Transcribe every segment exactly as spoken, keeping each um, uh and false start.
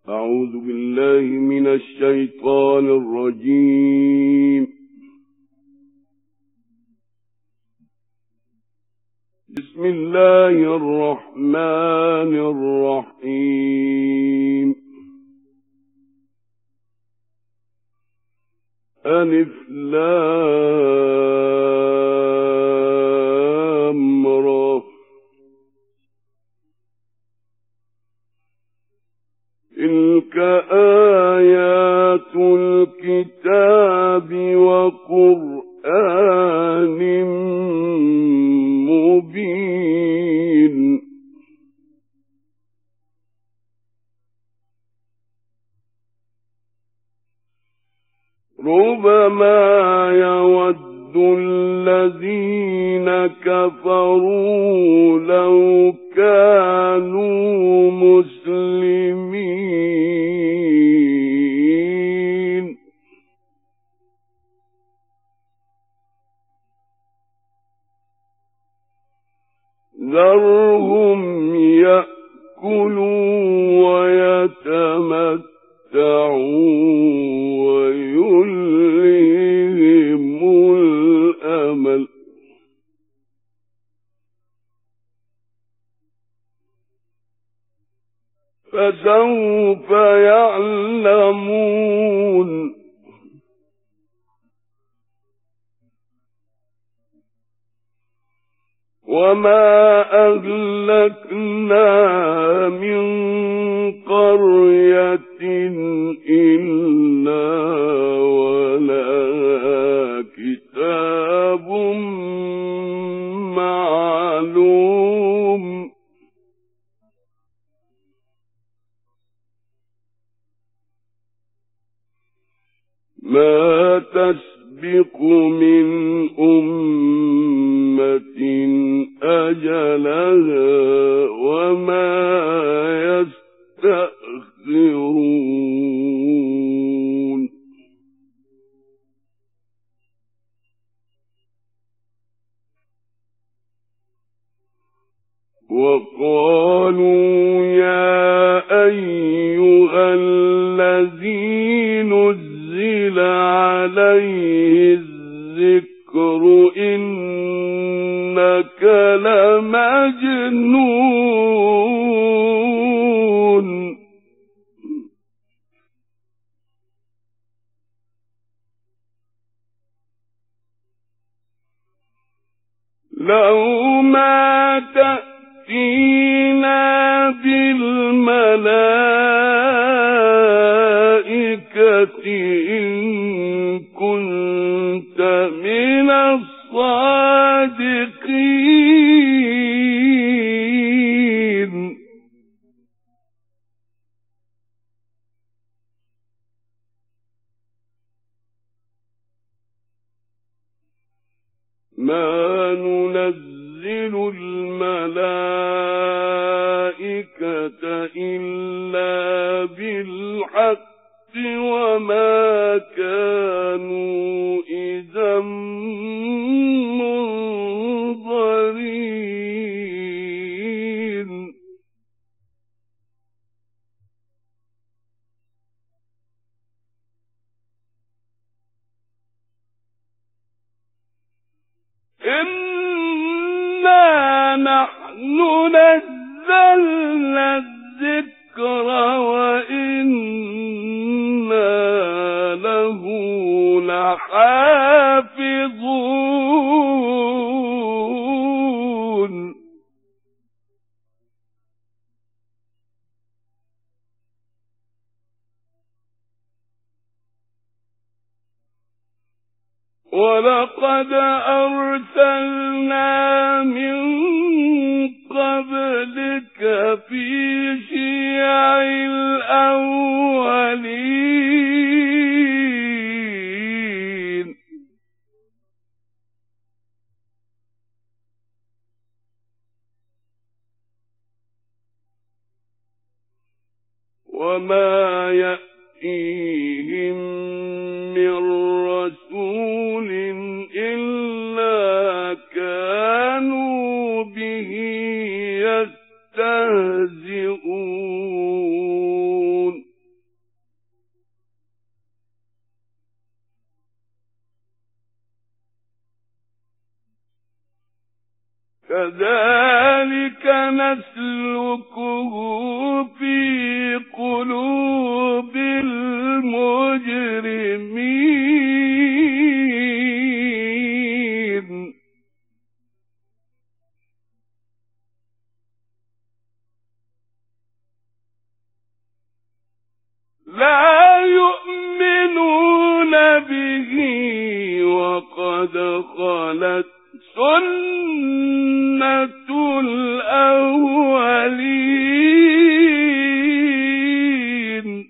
أعوذ بالله من الشيطان الرجيم. بسم الله الرحمن الرحيم. ألف لام را. تلك آيات الكتاب وقرآن مبين. ربما يود الذين كفروا لو كانوا مسلمين. ذرهم يأكلوا ويتمتعوا ويلههم الأمل. فسوف يعلمون. وما أهلكنا من قرية إلا ولها كتاب معلوم. ما تسبق من أمة أجلها وما يستأخرون. وقالوا يا أيها الذي نزل عليه الذكر إنك لمجنون. لو ما تأتينا بالملائكة إن كنت من الصادقين. ما ننزل الملائكة إلا بالحق وما كانوا إذا منظرين. إنا نحن نزلنا الذكر وإنا له لحافظون. ولقد أرسلنا من قبلك في شيع الأولين. وما يأتيهم من رسول إلا كانوا به يستهزئون. كذلك نسلكه في قلوب المجرمين لا يؤمنون به وقد خلت سنة الأولين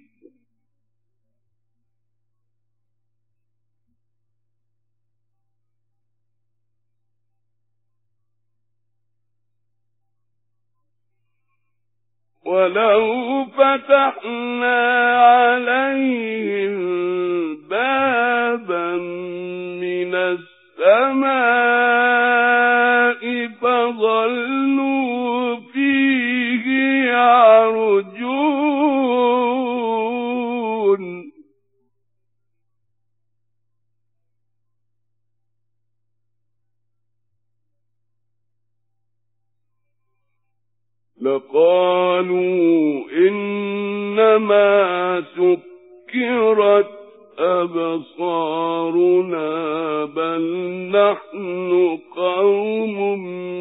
ولو فتحنا عليهم بابا من السماء فظلوا فيه يعرجون لقالوا إنما سكرت أبصارنا بل نحن قوم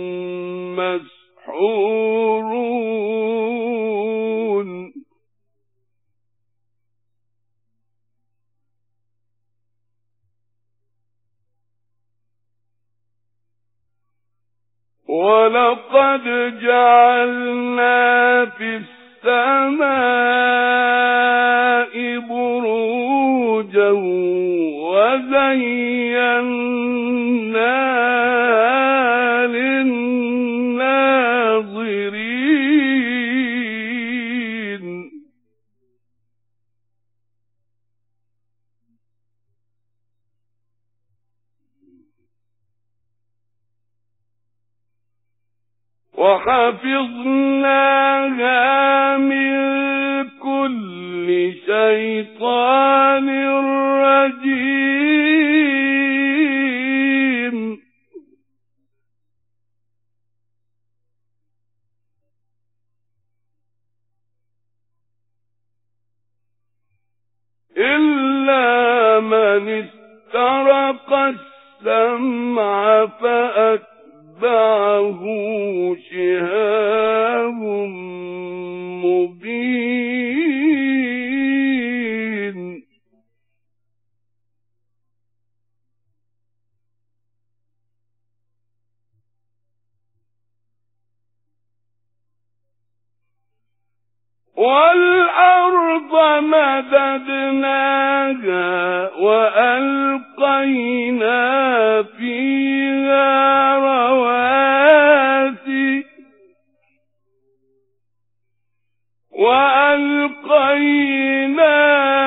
مسحورون ولقد جعلنا في السماء بروجا وزيناها للناظرين وحفظناها من كل شيطان رجيم إلا من استرق السمع فأتبعه شهاب مبين والأرض مددناها وألقينا فيها رواسي وألقينا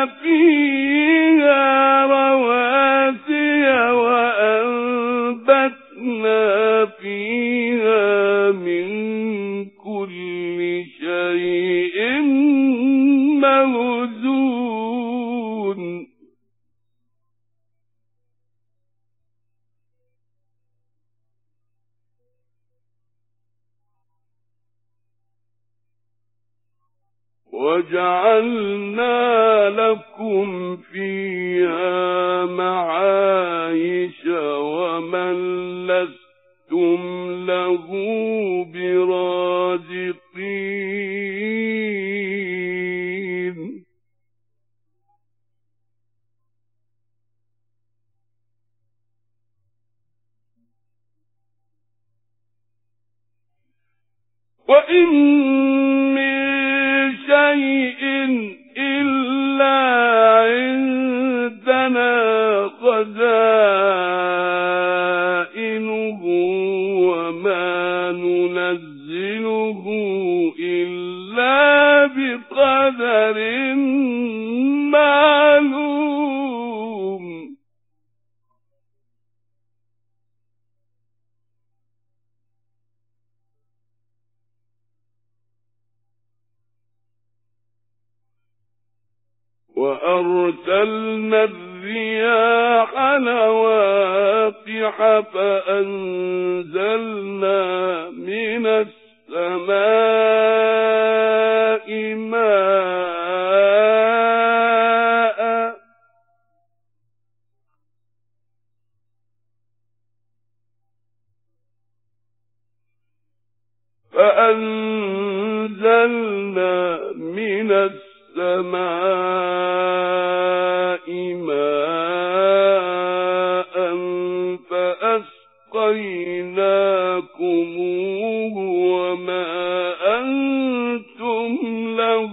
فيها رواسي وأنبتنا فيها من كل شيء موزون وجعلنا لكم فيها معايش ومن لستم له برازقين وإن من شيء إلا عندنا خزائنه وما ننزله إلا بقدر معلوم وأرسلنا والرياح لواقح فأنزلنا من السماء ماء فأنزلنا من السماء ماء فأسقيناكموه وما أنتم له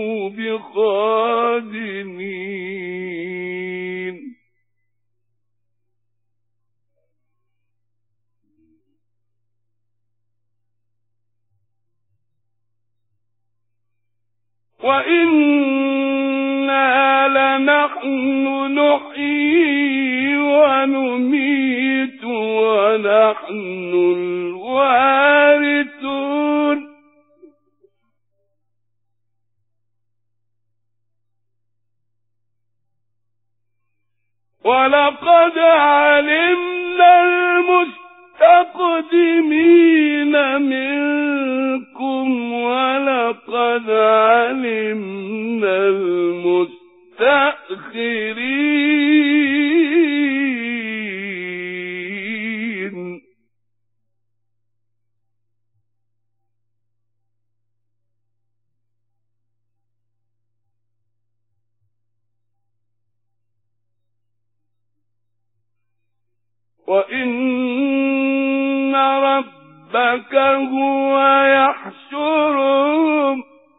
بخازنين وإنا لنحن نحيي ونميت ونحن الوارثون ولقد علمنا المستقدمين منكم ولقد علمنا المستأخرين وإن ربك هو يحشرهم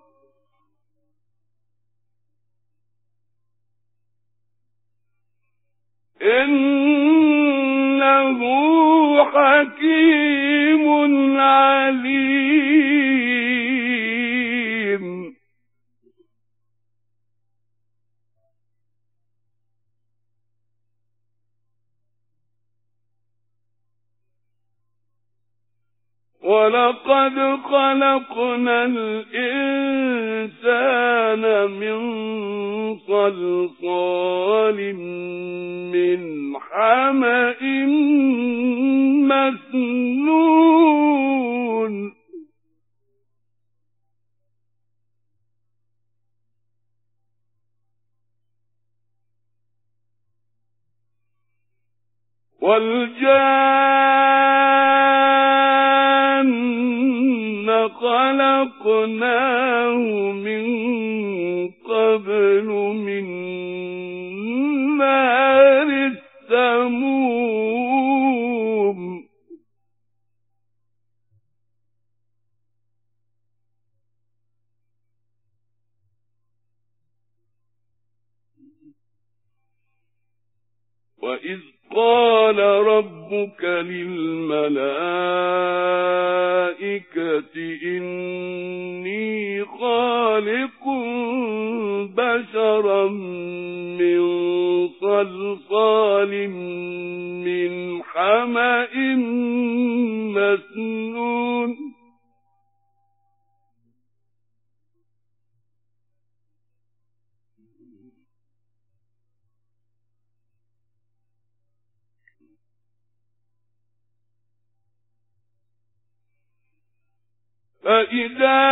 إنه حكيم عليم ولقد خلقنا الإنسان من صلصال من حمأ مسنون والجان خلقناه من قبل من نار السموم وإذ قال ربك للملائكة إني خالق بشرا من صلصال من حمأ مسنون فإذا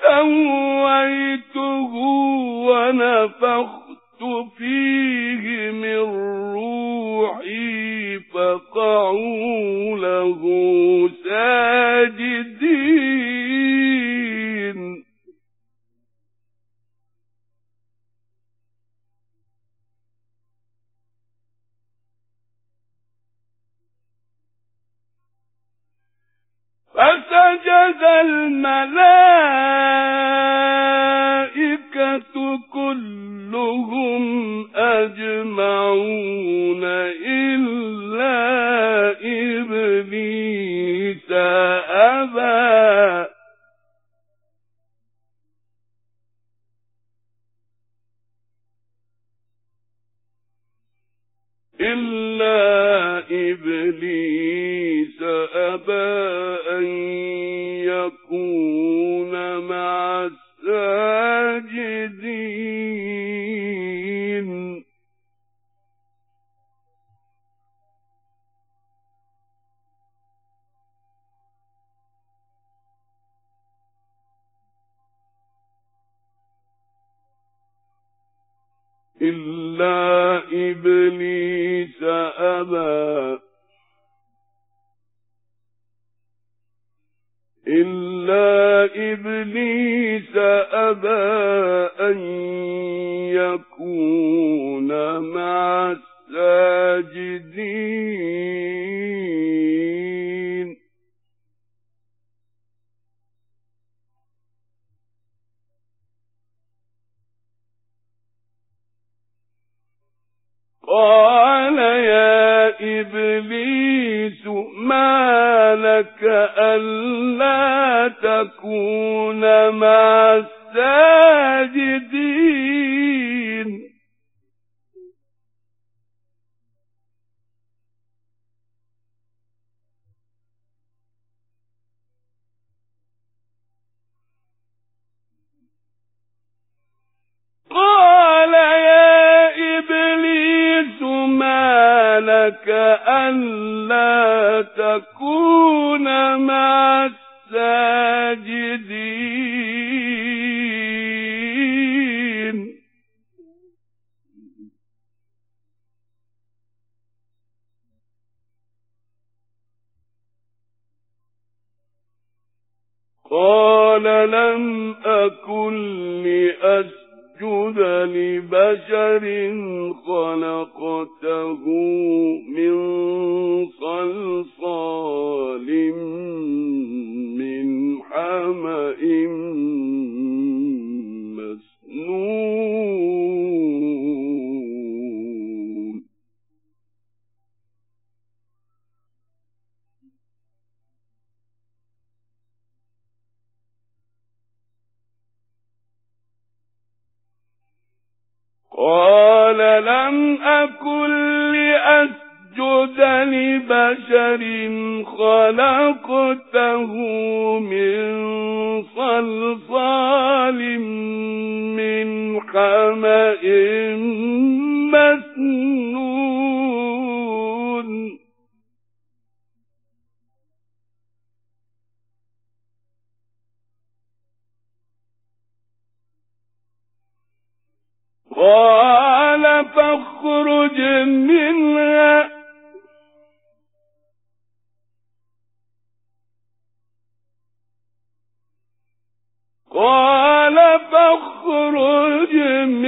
سويته ونفخت فيه من روحي فقعوا له ساجدين فسجد الملائكة كلهم أجمعون إلا إبليس أبى إلا إبليس أبى أن يكون مع الساجدين إلا إبليس أبى إلا إبليس أبى أن يكون مع الساجدين قال يا إبليس ما لك ألا تكون مع الساجدين قال يا إبليس ما لك ألا تكون مع الساجدين قال لم أكن لأسجد اسجد لبشر خلقته من صلصال من حمأ مسنون قال لم أكن لأسجد لبشر خلقته من صلصال من حمأ مسنون قال فاخرج منها قال فاخرج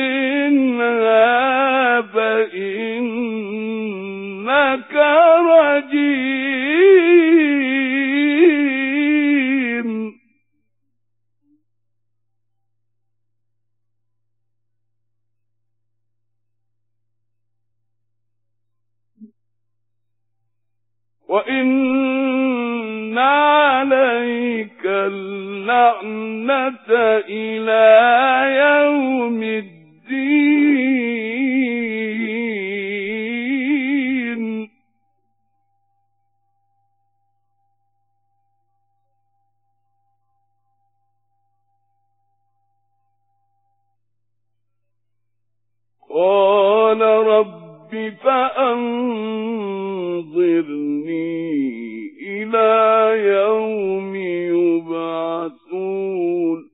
منها فإنك رجيم وإن عليك اللعنة إلى يوم الدين قال رب فأنظرني إلى يوم يبعثون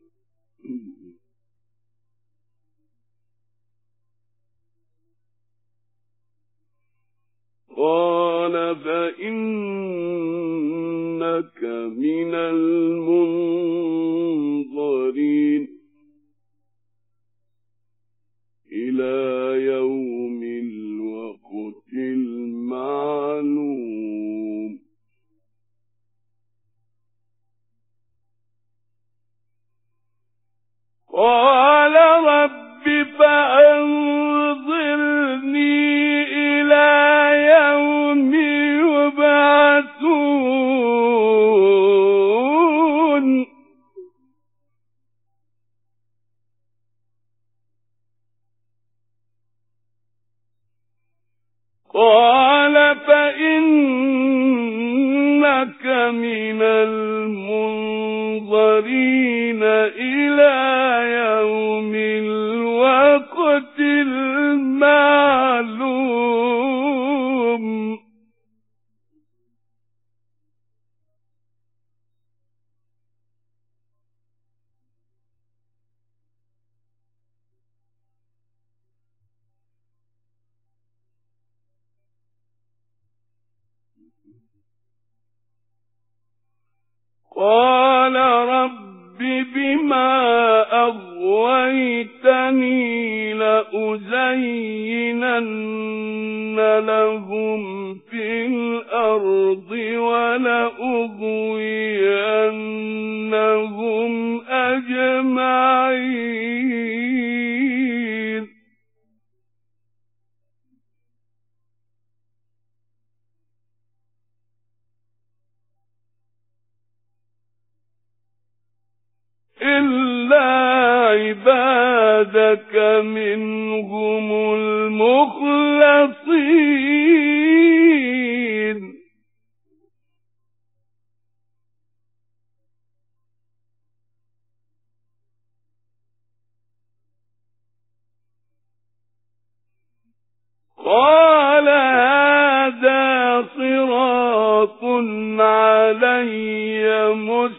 قال فإنك من المنظرين إلى يوم الوقت المعلوم قال رب فأنظرني إلى يوم يبعثون قال فإنك من المنظرين إلى يوم الوقت المعلوم قال رب بما أغويتني لأزينن لهم في الأرض ولأغوينهم أجمعين إلا عبادك منهم المخلصين قال هذا صراط علي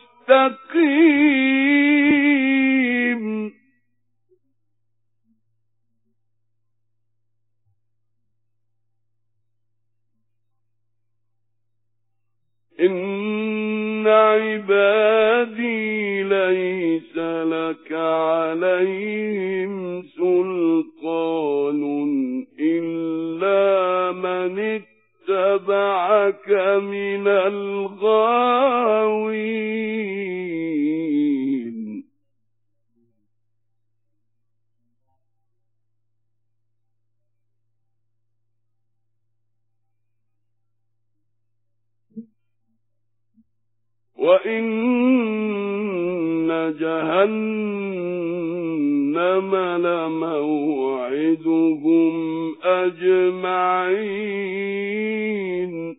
مستقيم إن عبادي ليس لك عليهم سلطان إلا من اتبعك من الغاوين وإن جهنم لموعدهم أجمعين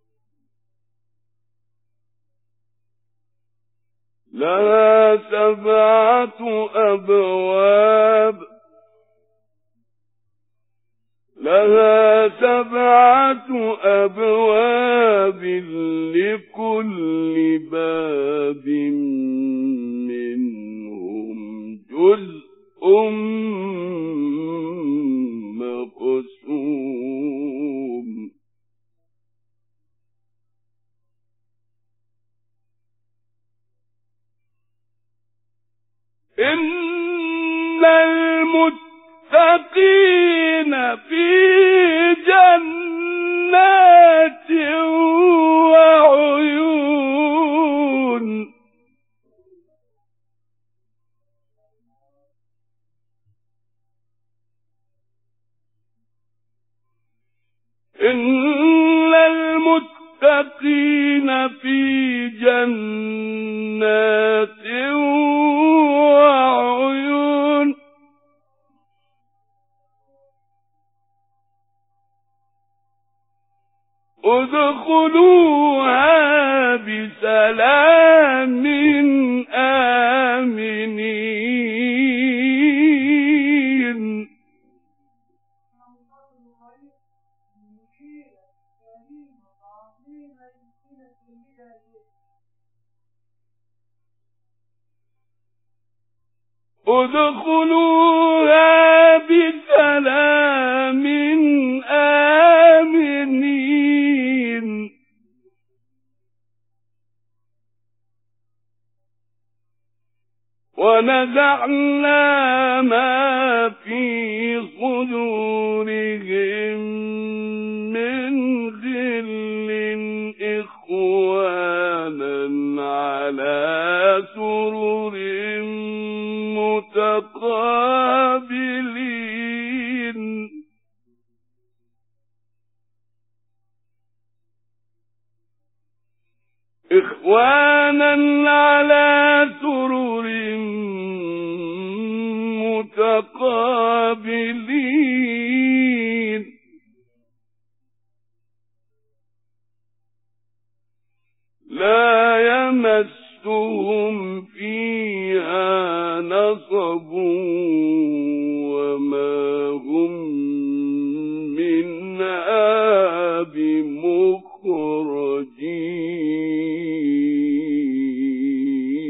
لها سبعة أبواب لها سبعة أبواب لكل باب منهم جزء مقسوم إن المتقين في جنات وعيون إن المتقين في جنات وعيون ادخلوها بسلام آمنين ادخلوها بسلام آمنين ونزعنا ما في صدورهم من غل إخوانا على سرر متقابلين إخوانا على سرر متقابلين لا يمسهم فيها نصب وما هم منها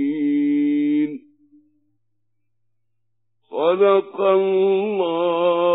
بمخرجين صدق الله